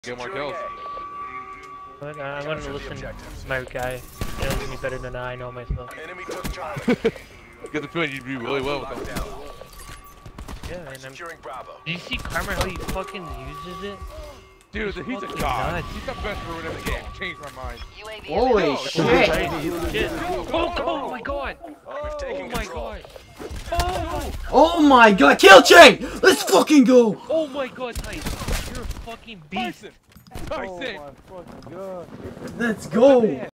Get more kills. I wanted to listen to my guy. He knows me better than I know myself. Get the feeling you do really well with them. Yeah, and I'm... Do you see Karma how he fucking uses it? Dude, he's a god. Nuts. He's the best ruler in the game. Changed my mind. Holy shit! Oh my god! Oh my god! Oh my god! Kill chain! Let's fucking go! Oh my god, Tyson! You're a fucking beast! Tyson! Let's go!